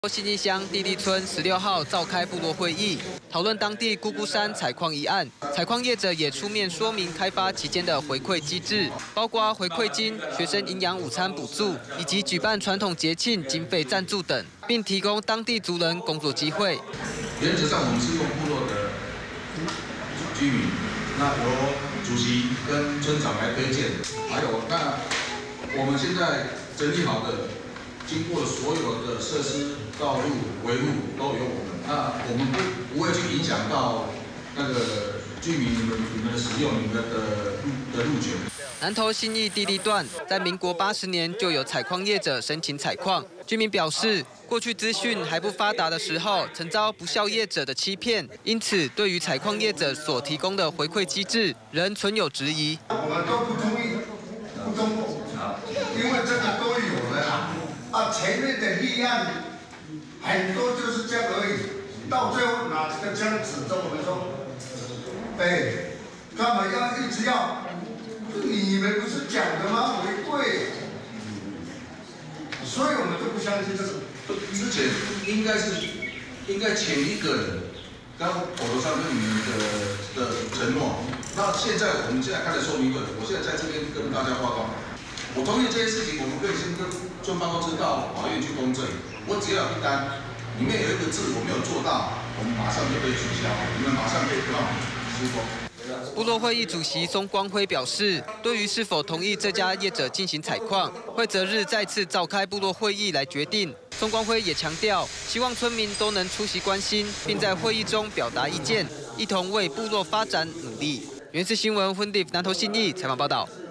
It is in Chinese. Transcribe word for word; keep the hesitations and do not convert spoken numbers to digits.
信义乡地利村十六号召开部落会议，讨论当地姑姑山采矿一案。采矿业者也出面说明开发期间的回馈机制，包括回馈金、学生营养午餐补助，以及举办传统节庆经费赞助等，并提供当地族人工作机会。 原则上，我们是用部落的居民，那由主席跟村长来推荐，还有那我们现在整理好的。 经过所有的设施、道路维护都由我们，那我们不不会去影响到那个居民你们你们的使用、你们的的路权。 南投信义地利段在民国八十年就有采矿业者申请采矿，居民表示，过去资讯还不发达的时候，曾遭不肖业者的欺骗，因此对于采矿业者所提供的回馈机制，仍存有质疑。 我们都不同意，不通过，因为这个都有了啦。 啊，前面的立案很多就是这样而已，到最后拿这个枪指着我们说，哎，干嘛要一直要？你们不是讲的吗？违规，所以我们都不相信这个。 之前应该是应该前一个人刚口头上跟你们的的承诺，那现在我们现在开了说明会，我现在在这边跟大家报告。 我同意这件事情，我们可以先跟村办公室到法院去公证。我只要有一单，里面有一个字我没有做到，我们马上就可以取消，你们马上可以不让施工。 部落会议主席宋光辉表示，对于是否同意这家业者进行采矿，会择日再次召开部落会议来决定。宋光辉也强调，希望村民都能出席关心，并在会议中表达意见，一同为部落发展努力。原视新闻，温迪南投信义采访报道。